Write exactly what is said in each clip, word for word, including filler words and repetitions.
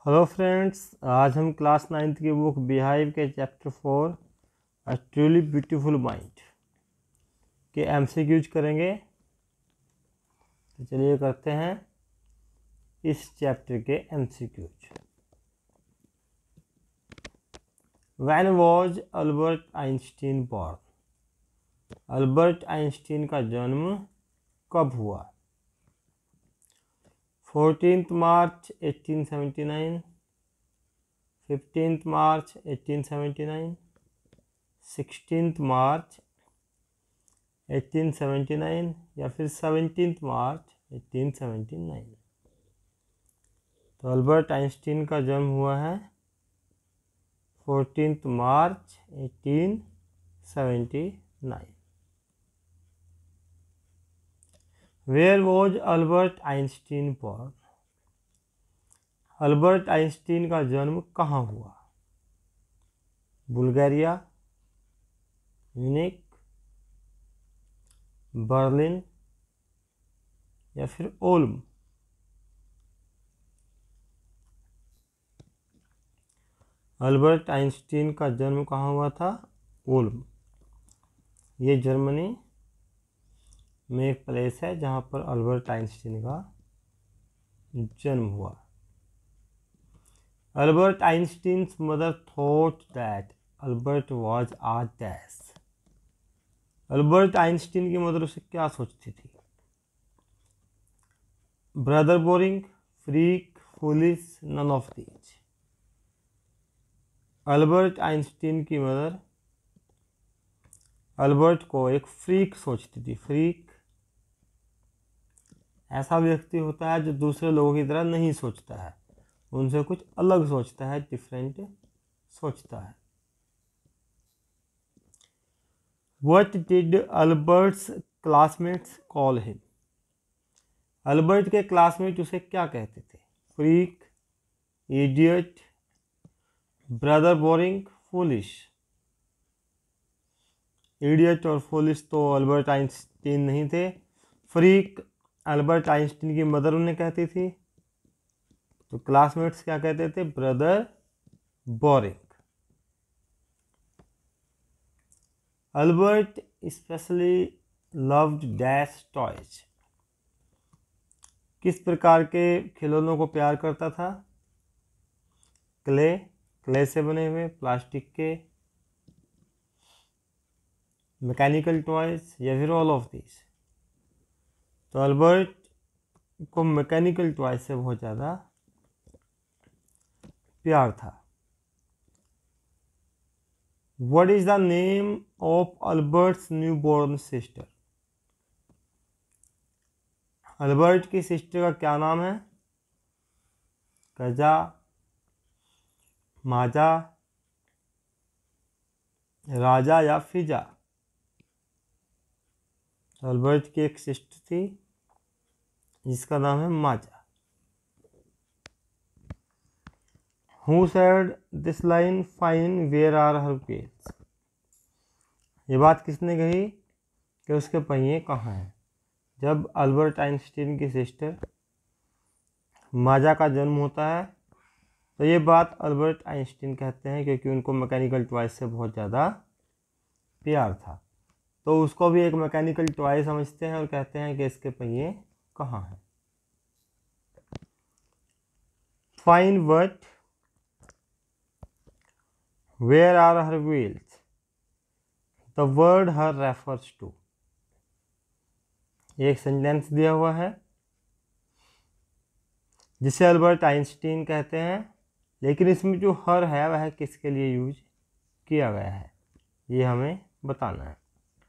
Hello friends, आज हम class ninth की बुक बिहाइव के chapter four a truly beautiful mind के एमसीक्यूज करेंगे। तो चलिए करते हैं इस चैप्टर के MCQs. When was Albert Einstein born? Albert Einstein का जन्म कब हुआ? Fourteenth March eighteen seventy nine, fifteenth March eighteen seventy nine, sixteenth March eighteen seventy nine या फिर seventeenth March eighteen seventy nine. तो अल्बर्ट आइंस्टीन का जन्म हुआ है fourteenth March eighteen seventy nine. Where was Albert Einstein born? Albert Einstein का जन्म कहाँ हुआ? बुल्गारिया, म्यूनिख, बर्लिन या फिर ओल्म। अल्बर्ट आइंस्टीन का जन्म कहाँ हुआ था? ओल्म। ये जर्मनी में एक प्लेस है जहाँ पर अल्बर्ट आइंस्टीन का जन्म हुआ। Albert Einstein's mother thought that Albert was a dash. Albert Einstein की मदर उसे क्या सोचती थी? Brother boring, freak, foolish, none of these. Albert Einstein की मदर अल्बर्ट को एक फ्रीक सोचती थी। फ्रीक ऐसा व्यक्ति होता है जो दूसरे लोगों की तरह नहीं सोचता है, उनसे कुछ अलग सोचता है, डिफरेंट सोचता है। What did Albert's classmates call him? Albert के क्लासमेट उसे क्या कहते थे? Freak, idiot, brother boring, foolish. Idiot और फूलिश तो अल्बर्ट आइंस्टीन नहीं थे। फ्रीक अल्बर्ट आइंस्टीन की मदर उन्हें कहती थी। तो क्लासमेट्स क्या कहते थे? Brother boring. Albert specially loved dash toys. किस प्रकार के खिलौनों को प्यार करता था? क्ले, क्ले से बने हुए, प्लास्टिक के, मैकेनिकल टॉयज या फिर ऑल ऑफ दिस। तो अल्बर्ट को मैकेनिकल टॉयज से बहुत ज़्यादा प्यार था। What is the name of Albert's new born sister? Albert की सिस्टर का क्या नाम है? कजा, माजा, राजा या फिजा। अल्बर्ट की एक सिस्टर थी जिसका नाम है माजा। Who said this line? Fine, where are her wheels? ये बात किसने कही कि उसके पहिए कहाँ हैं? जब अल्बर्ट आइंस्टीन की सिस्टर माजा का जन्म होता है तो ये बात अल्बर्ट आइंस्टीन कहते हैं, क्योंकि उनको मैकेनिकल टॉय से बहुत ज़्यादा प्यार था। तो उसको भी एक मैकेनिकल टॉय समझते हैं और कहते हैं कि इसके पहिए कहाँ हैं। Fine what, where are her wheels? The word her refers to. एक सेंटेंस दिया हुआ है जिसे अल्बर्ट आइंस्टीन कहते हैं, लेकिन इसमें जो हर है वह किसके लिए यूज किया गया है ये हमें बताना है।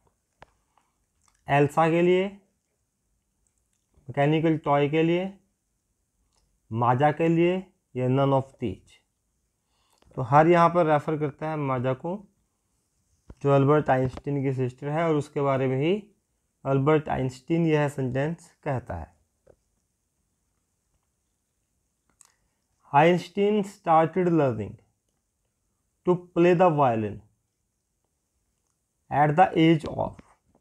एल्सा के लिए, मैकेनिकल टॉय के लिए, माजा के लिए या नन ऑफ दीज। तो हर यहाँ पर रेफर करता है माजा को, जो अल्बर्ट आइंस्टीन की सिस्टर है, और उसके बारे में ही अल्बर्ट आइंस्टीन यह सेंटेंस कहता है। Einstein started learning to play the violin at the age of.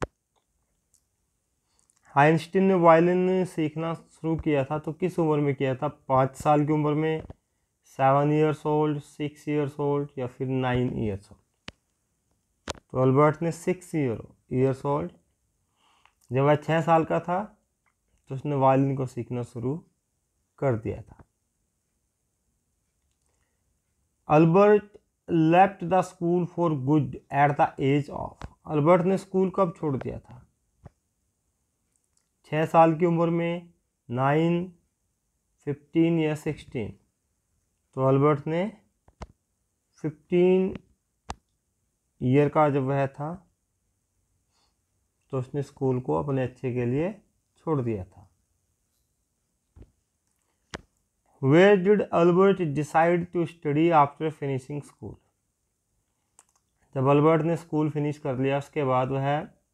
Einstein ने वायलिन सीखना शुरू किया था तो किस उम्र में किया था? पाँच साल की उम्र में, seven years old, six years old या फिर नाइन ईयर्स ओल्ड। तो अल्बर्ट ने सिक्स ईयर ईयर्स ओल्ड, जब वह छः साल का था तो उसने वायलिन को सीखना शुरू कर दिया था। Albert left the school for good at the age of, Albert ने स्कूल कब छोड़ दिया था? छः साल की उम्र में, नाइन, फिफ्टीन या सिक्सटीन? तो अल्बर्ट ने फिफ्टीन ईयर का जब वह था तो उसने स्कूल को अपने अच्छे के लिए छोड़ दिया था। Where did Albert decide to study after finishing school? जब अल्बर्ट ने स्कूल फिनिश कर लिया उसके बाद वह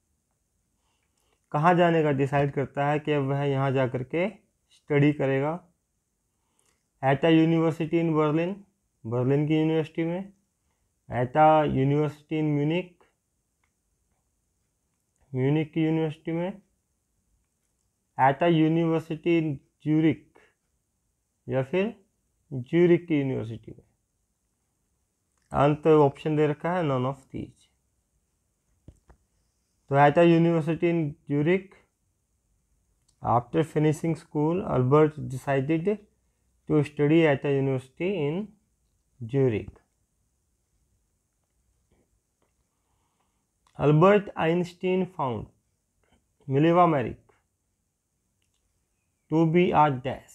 कहाँ जाने का डिसाइड करता है कि अब वह यहाँ जा कर के स्टडी करेगा? At a university in Berlin, Berlin की यूनिवर्सिटी में, at a university in Munich, Munich की यूनिवर्सिटी में, at a university in Zurich या फिर ज्यूरिक की यूनिवर्सिटी में। अंत ऑप्शन दे रखा है नॉन ऑफ दीज। तो at a university in Zurich, after finishing school Albert decided to study at a university in Zurich. Albert Einstein found Mileva Maric to be a dash.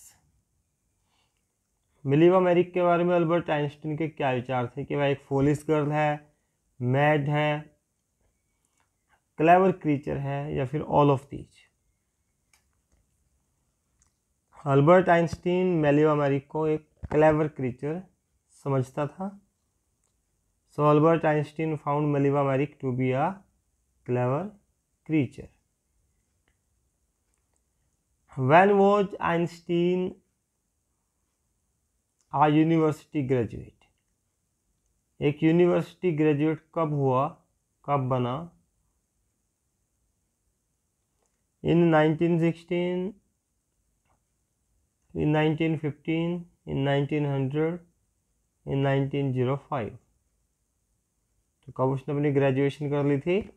Mileva Maric के बारे में Albert Einstein के क्या विचार थे कि वह एक फूलिश गर्ल है, मैड है, क्लेवर क्रीचर है या फिर all of these? Albert Einstein Mileva Maric को एक क्लेवर क्रीचर समझता था। So Albert Einstein found Mileva Maric to be a clever creature. When was Einstein a university graduate? एक यूनिवर्सिटी ग्रेजुएट कब हुआ, कब बना? In nineteen sixteen, in nineteen fifteen, in nineteen hundred, in nineteen O five? तो कब उसने अपनी graduation कर ली थी?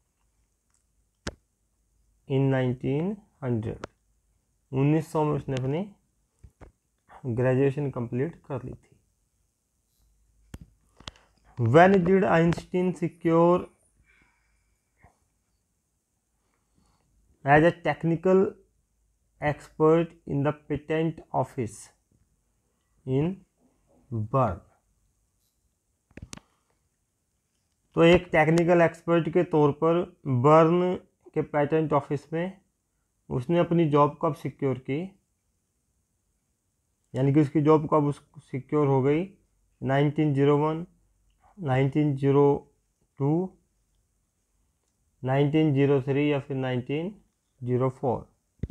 इन नाइनटीन हंड्रेड, उन्नीस सौ में उसने अपनी ग्रेजुएशन कंप्लीट कर ली थी। When did Einstein secure as a technical expert in the patent office in Bern? तो एक टेक्निकल एक्सपर्ट के तौर पर बर्न के पेटेंट ऑफिस में उसने अपनी जॉब कब सिक्योर की, यानी कि उसकी जॉब कब उस सिक्योर हो गई? Nineteen O one, nineteen O two, nineteen O three या फिर नाइनटीन ओ फोर?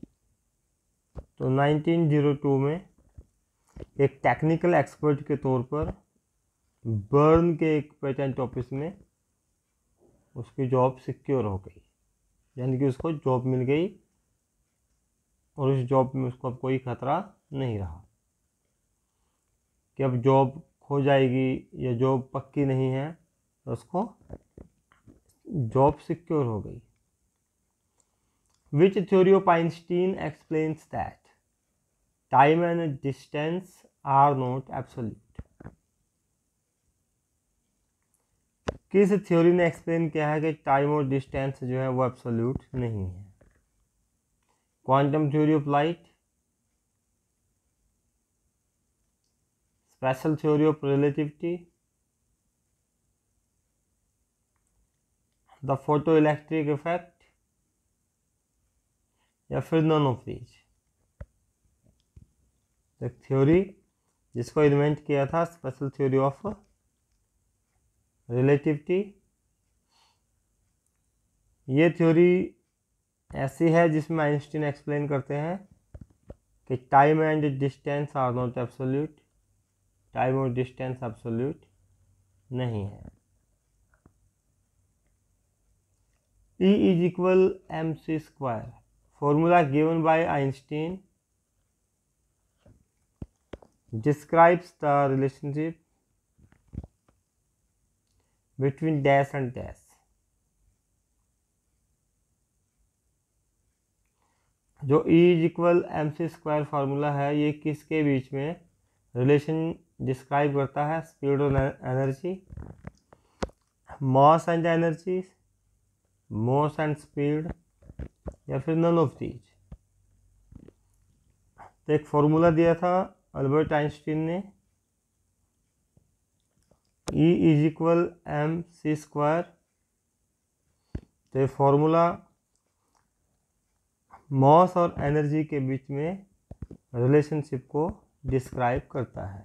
तो नाइनटीन ओ टू में एक टेक्निकल एक्सपर्ट के तौर पर बर्न के एक पेटेंट ऑफिस में उसकी जॉब सिक्योर हो गई, यानी कि उसको जॉब मिल गई और उस जॉब में उसको अब कोई खतरा नहीं रहा कि अब जॉब खो जाएगी या जॉब पक्की नहीं है, तो उसको जॉब सिक्योर हो गई। Which theory of Einstein explains that time and distance are not absolute? किस थ्योरी ने एक्सप्लेन किया है कि टाइम और डिस्टेंस जो है वो एब्सोल्यूट नहीं है? Quantum theory of light, special theory of relativity, the photo electric effect या फिर नॉन ऑफ दीज? थ्योरी जिसको इन्वेंट किया था स्पेशल थ्योरी ऑफ रिलेटिविटी, ये थ्योरी ऐसी है जिसमें आइंस्टीन एक्सप्लेन करते हैं कि time and distance are not absolute, time और डिस्टेंस एब्सोल्यूट नहीं है। E is equal mc square, formula given by Einstein describes the relationship between dash and dash। जो E is equal M C square formula है ये किसके बीच में relation describe करता है? स्पीड और energy, mass and energy, mass and speed, या फिर नन ऑफ दीज। तो एक फॉर्मूला दिया था अल्बर्ट आइंस्टीन ने, E is equal M C square. तो ये फॉर्मूला मास और एनर्जी के बीच में रिलेशनशिप को डिस्क्राइब करता है।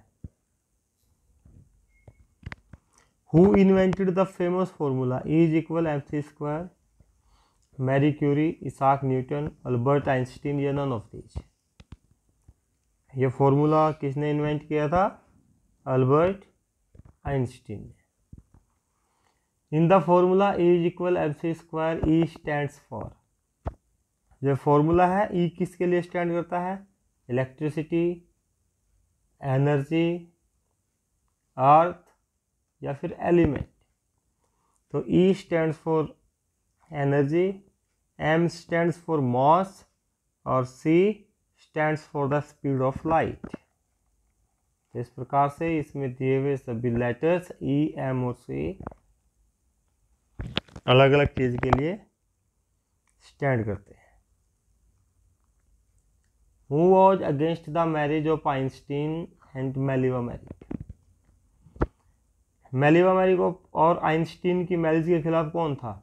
Who invented the famous formula E is equal M C square? Marie Curie, Isaac Newton, Albert Einstein, या नन ऑफ दीज। ये फॉर्मूला किसने इन्वेंट किया था? अल्बर्ट आइंस्टीन ने। In the formula E is equal M C square, E stands for. जो formula है E किसके लिए स्टैंड करता है? इलेक्ट्रिसिटी, एनर्जी, अर्थ, या फिर एलिमेंट। तो E stands for energy, M stands for mass, और C stands for the speed of light. तो इस प्रकार से इसमें दिए हुए सभी लेटर्स E, M और C अलग अलग चीज के लिए स्टैंड करते हैं। Who was against the marriage of Einstein and Meliva Merrick? मेलिवा मैरिक और आइंस्टीन की मैरिज के खिलाफ कौन था?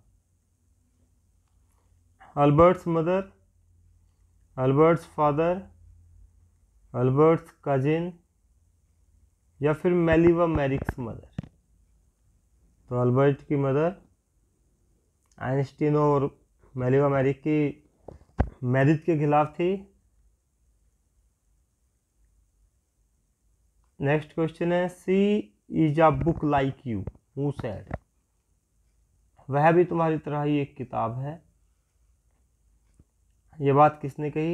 Albert's mother, Albert's father, Albert's cousin, या फिर मेलिवा मैरिक्स मदर। तो अल्बर्ट की मदर आइंस्टीन और मेलिवा मैरिक की मैरिज के खिलाफ थी। नेक्स्ट क्वेश्चन है, she is a book like you, who said? वह भी तुम्हारी तरह ही एक किताब है। ये बात किसने कही?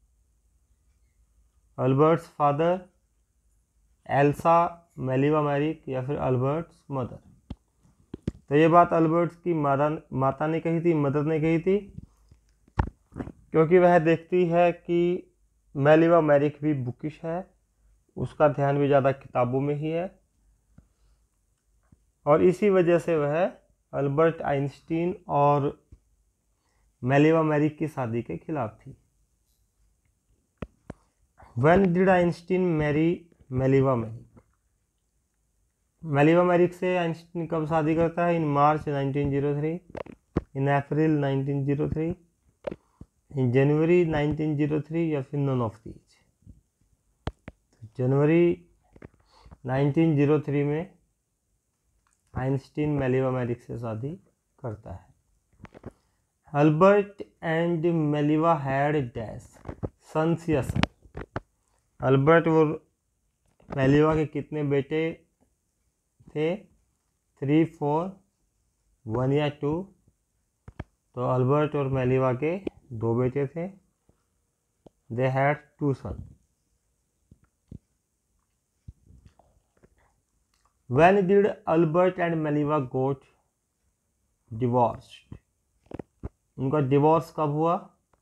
Albert's father, Elsa, Mileva Maric, या फिर अल्बर्ट्स मदर। तो ये बात अल्बर्ट्स की माता माता ने कही थी, मदर ने कही थी, क्योंकि वह देखती है कि मेलिवा मैरिक भी बुकिश है, उसका ध्यान भी ज़्यादा किताबों में ही है, और इसी वजह से वह अल्बर्ट आइंस्टीन और मेलिवा मैरिक की शादी के खिलाफ थी। When did Einstein marry Mileva Maric? Mileva Maric से आइंस्टीन कब शादी करता है? In March nineteen zero three, in April nineteen zero three, in January nineteen zero three, या फिर none of these. January nineteen zero three में Einstein Mileva Maric से शादी करता है। Albert and Mileva had dash, sons या son. Albert और Mileva के कितने बेटे थे? थ्री, फोर, वन या टू? तो अल्बर्ट और मेलिवा के दो बेटे थे। They had two son. When did Albert and Meliva got divorced? उनका डिवोर्स कब हुआ?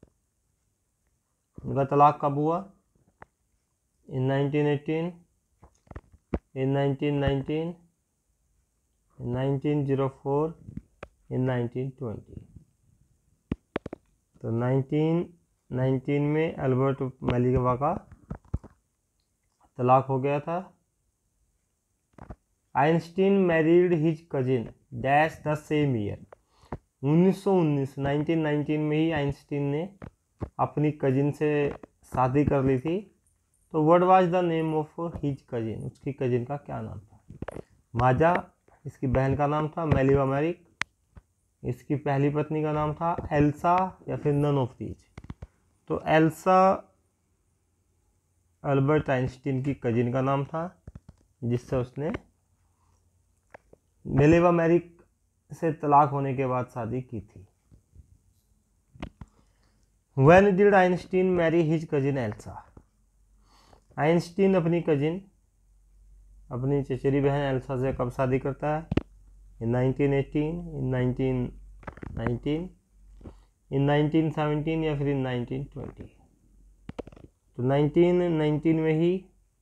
उनका तलाक कब हुआ? In nineteen eighteen, in nineteen nineteen, in nineteen zero four, in nineteen twenty. तो नाइनटीन नाइनटीन में अल्बर्ट और मेलिवा का तलाक हो गया था। Einstein married his cousin dash the same year, उन्नीस सौ उन्नीस नाइनटीन नाइनटीन में ही आइंस्टीन ने अपनी कजिन से शादी कर ली थी। तो what was the name of his cousin? उसकी कजिन का क्या नाम था? माजा, इसकी बहन का नाम था मेलिवा मैरिक, इसकी पहली पत्नी का नाम था एल्सा, या फिर नन ऑफ दीज। तो एल्सा अल्बर्ट आइंस्टीन की कजिन का नाम था, जिससे उसने मेलिवा मैरिक से तलाक होने के बाद शादी की थी। When did Einstein marry his cousin Elsa? Einstein अपनी कजिन अपनी चचेरी बहन एल्सा से कब शादी करता है? In nineteen eighteen, in nineteen nineteen, in nineteen seventeen या फिर इन नाइनटीन ट्वेंटी? तो नाइनटीन नाइनटीन में ही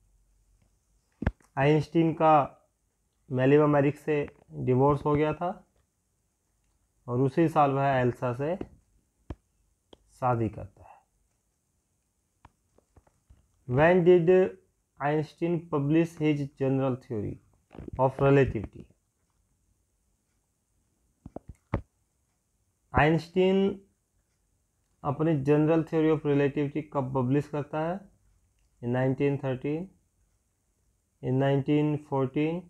आइंस्टीन का मेलिवा मैरिक से डिवोर्स हो गया था और उसी साल वह एल्सा से शादी करता है। When did Einstein publish his general theory of relativity? Einstein अपनी जनरल थ्योरी ऑफ रिलेटिविटी कब पब्लिश करता है? In nineteen thirteen, in nineteen fourteen,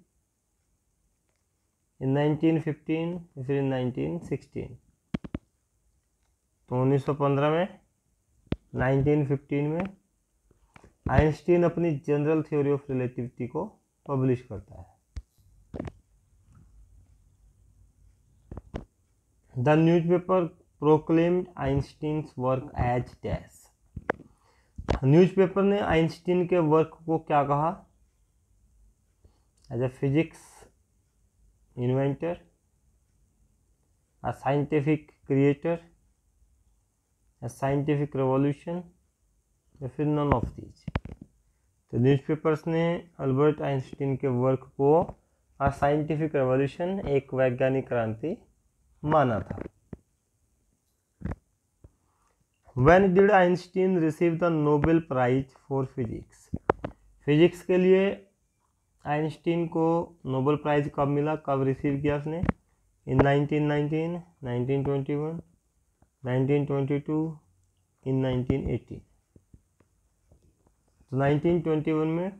in nineteen fifteen, फिर इन नाइनटीन सिक्सटीन? तो उन्नीस सौ पंद्रह में, नाइनटीन फिफ्टीन में आइंस्टीन अपनी जनरल थ्योरी ऑफ रिलेटिविटी को पब्लिश करता है। The newspaper proclaimed Einstein's work as dash. Newspaper ने आइंस्टीन के वर्क को क्या कहा? As a physics inventor, a scientific creator, a scientific revolution या फिर none of these? तो न्यूज़पेपर्स ने अल्बर्ट आइंस्टीन के वर्क को a scientific revolution, एक वैज्ञानिक क्रांति माना था। When did Einstein receive the Nobel Prize for Physics? Physics के लिए आइंस्टीन को नोबेल प्राइज कब मिला, कब रिसीव किया उसने? In nineteen nineteen, nineteen twenty one, nineteen twenty two, in nineteen eighteen? तो नाइनटीन ट्वेंटी वन में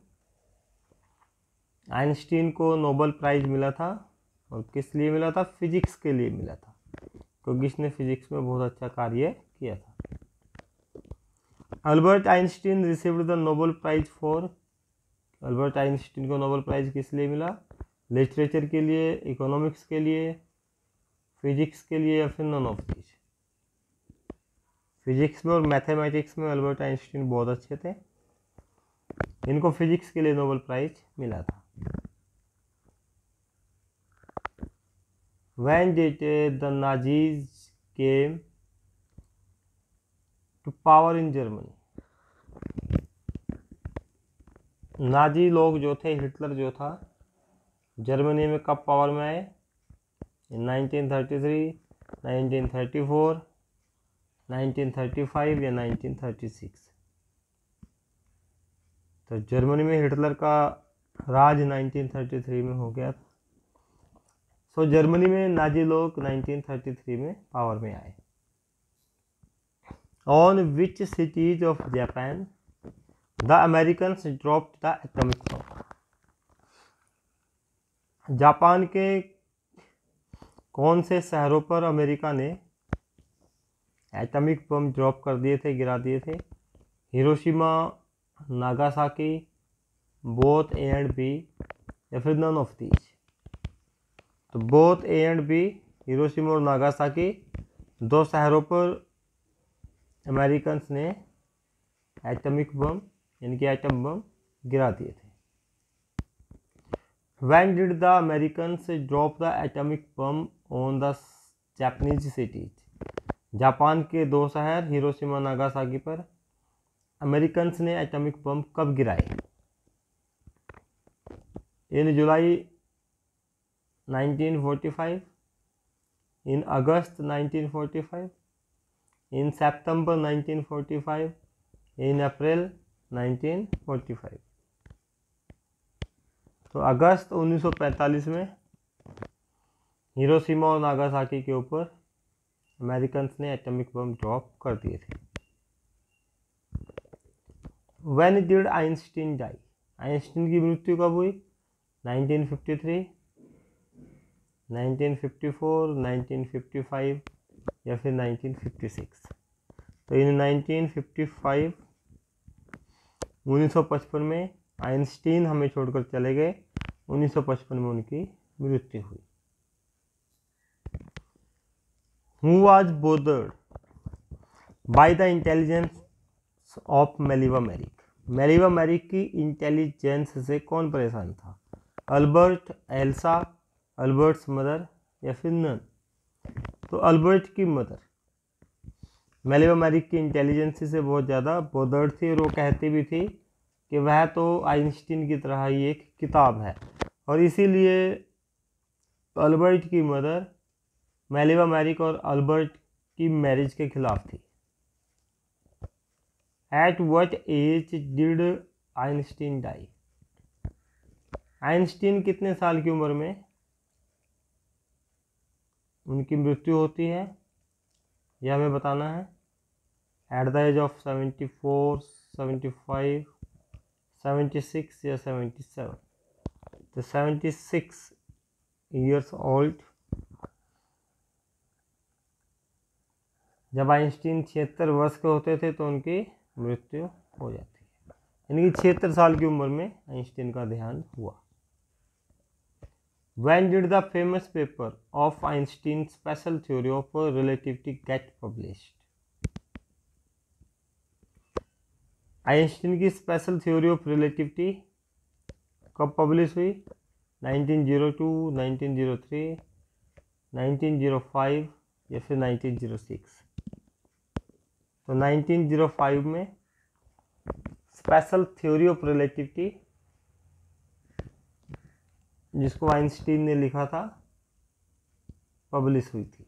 आइंस्टीन को नोबेल प्राइज मिला था और किस लिए मिला था? फिजिक्स के लिए मिला था, क्योंकि इसने फिजिक्स में बहुत अच्छा कार्य किया था। Albert Einstein received the Nobel prize for, Albert Einstein को नोबेल प्राइज किस लिए मिला? लिटरेचर के लिए, इकोनॉमिक्स के लिए, फिजिक्स के लिए या फिर नन ऑफ दीज? फिजिक्स में और मैथमेटिक्स में अल्बर्ट आइंस्टीन बहुत अच्छे थे, इनको फिजिक्स के लिए नोबेल प्राइज मिला था। When did the Nazis came to power in Germany? Nazi लोग जो थे, हिटलर जो था, जर्मनी में कब पावर में आए? In nineteen thirty three, nineteen thirty four, nineteen thirty five या नाइनटीन थर्टी सिक्स? तो जर्मनी में हिटलर का राज नाइनटीन थर्टी थ्री में हो गया था। सो so, जर्मनी में नाजी लोग नाइनटीन थर्टी थ्री में पावर में आए। On which cities of Japan the Americans dropped the atomic bomb? Japan के कौन से शहरों पर अमेरिका ने एटॉमिक बम ड्रॉप कर दिए थे, गिरा दिए थे? Hiroshima, Nagasaki, both A and B या फिर नन ऑफ दीज? तो both A and B, Hiroshima और नागासाकी, दो शहरों पर अमेरिकन्स ने एटॉमिक बम यानी कि एटम बम गिरा दिए थे। When did the Americans drop the atomic bomb on the Japanese cities? Japan के दो शहर हिरोशिमा नागासाकी पर अमेरिकन्स ने एटॉमिक बम कब गिराए? In July nineteen forty five, in August nineteen forty five, in September nineteen forty five, in April nineteen forty five? तो अगस्त उन्नीस सौ पैंतालीस में हिरोशिमा और नागासाकी के ऊपर अमेरिकन्स ने एटॉमिक बम ड्रॉप कर दिए थे। When did Einstein die? Einstein की मृत्यु कब हुई? Nineteen fifty three, nineteen fifty four, nineteen fifty five या फिर नाइनटीन फिफ्टी सिक्स? तो इन नाइनटीन फिफ्टी फाइव, उन्नीस सौ पचपन में आइंस्टीन हमें छोड़कर चले गए, उन्नीस सौ पचपन में उनकी मृत्यु हुई। Who was bothered by the intelligence of Mileva Maric? Mileva Mary की इंटेलिजेंस से कौन परेशान था? अल्बर्ट, एल्सा, अल्बर्ट्स मदर या फिर नन? तो अल्बर्ट की मदर। मैलिवा मैरी की इंटेलिजेंस से बहुत ज़्यादा बोदर्ड थी और वो कहती भी थी कि वह तो आइंस्टीन की तरह ही एक किताब है, और इसीलिए अल्बर्ट की मदर मैलिवा मैरिक और अल्बर्ट की मैरिज के खिलाफ थी। At what age did Einstein die? Einstein कितने साल की उम्र में उनकी मृत्यु होती है, यह हमें बताना है। At the age of seventy four, seventy five, seventy six या सेवेंटी सेवन? तो सेवेंटी सिक्स ईयर्स ओल्ड। जब आइंस्टीन छिहत्तर वर्ष के होते थे तो उनकी मृत्यु हो जाती है, यानी कि छिहत्तर साल की उम्र में आइंस्टीन का देहांत हुआ। When did the famous paper of Einstein's special theory of relativity get published? Einstein की स्पेशल थ्योरी ऑफ रिलेटिविटी कब पब्लिश हुई? Nineteen zero two, nineteen zero three, nineteen zero five या फिर नाइनटीन ज़ीरो सिक्स? तो nineteen zero five में special theory of relativity, जिसको Einstein ने लिखा था, पब्लिश हुई थी।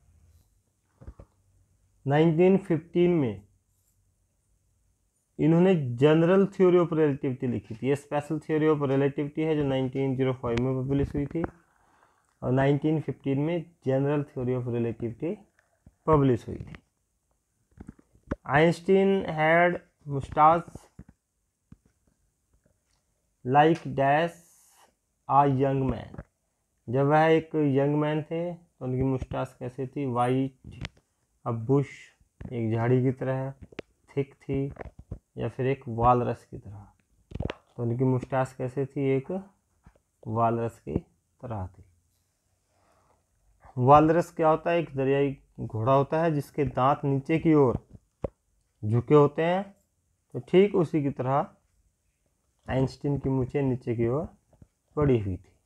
नाइनटीन फिफ्टीन में इन्होंने जनरल थ्योरी ऑफ रिलेटिविटी लिखी थी। ये स्पेशल थ्योरी ऑफ रिलेटिविटी है जो नाइनटीन ज़ीरो फाइव में पब्लिश हुई थी, और नाइनटीन फिफ्टीन में general theory of relativity publish हुई थी। Einstein had moustache like dash a young man. जब वह एक यंग मैन थे तो उनकी मुस्टाच कैसे थी? वाइट, अ बुश, एक झाड़ी की तरह, थिक थी, या फिर एक वालरस की तरह? तो उनकी मुस्टाच कैसे थी? एक वालरस की तरह थी। वालरस क्या होता है? एक दरियाई घोड़ा होता है जिसके दांत नीचे की ओर झुके होते हैं, तो ठीक उसी की तरह आइंस्टीन की मूंछें नीचे की ओर पड़ी हुई थी।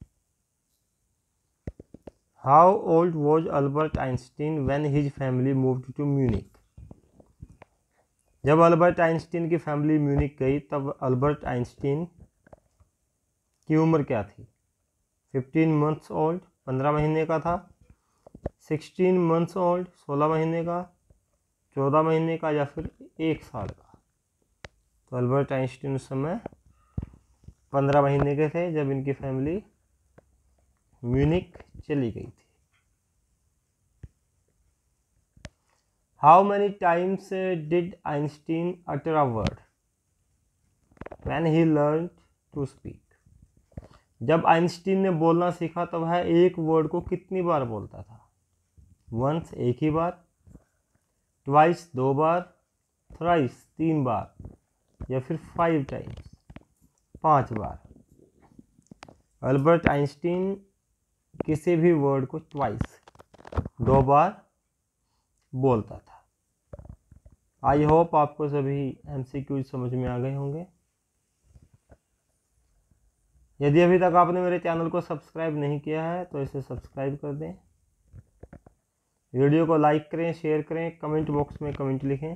How old was Albert Einstein when his family moved to Munich? जब अल्बर्ट आइंस्टीन की फैमिली म्यूनिक गई तब अल्बर्ट आइंस्टीन की उम्र क्या थी? फिफ्टीन मंथ्स ओल्ड, पंद्रह महीने का था। सिक्सटीन मंथ्स ओल्ड, सोलह महीने का। चौदह महीने का या फिर एक साल का? तो अल्बर्ट आइंस्टीन उस समय पंद्रह महीने के थे जब इनकी फैमिली म्यूनिक चली गई थी। How many times did Einstein utter a word when he learn to speak? जब आइंस्टीन ने बोलना सीखा तो वह एक वर्ड को कितनी बार बोलता था? वंस, एक ही बार। ट्वाइस, दो बार। थ्राइस, तीन बार, या फिर फाइव टाइम्स, पांच बार? अल्बर्ट आइंस्टीन किसी भी वर्ड को ट्वाइस, दो बार बोलता था। आई होप आपको सभी एमसीक्यूज समझ में आ गए होंगे। यदि अभी तक आपने मेरे चैनल को सब्सक्राइब नहीं किया है तो इसे सब्सक्राइब कर दें। वीडियो को लाइक करें, शेयर करें, कमेंट बॉक्स में कमेंट लिखें,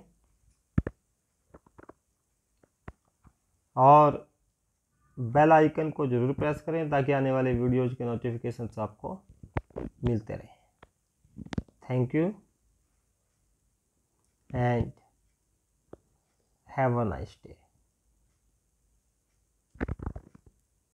और बेल आइकन को जरूर प्रेस करें ताकि आने वाले वीडियोज के नोटिफिकेशंस आपको मिलते रहें। Thank you and have a nice day.